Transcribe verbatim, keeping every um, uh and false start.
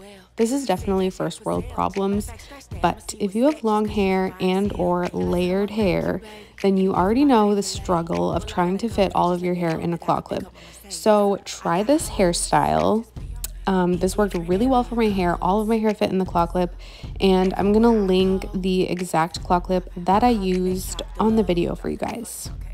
This is definitely first world problems, but if you have long hair and or layered hair, then you already know the struggle of trying to fit all of your hair in a claw clip. So try this hairstyle. Um, this worked really well for my hair. All of my hair fit in the claw clip, and I'm gonna link the exact claw clip that I used on the video for you guys.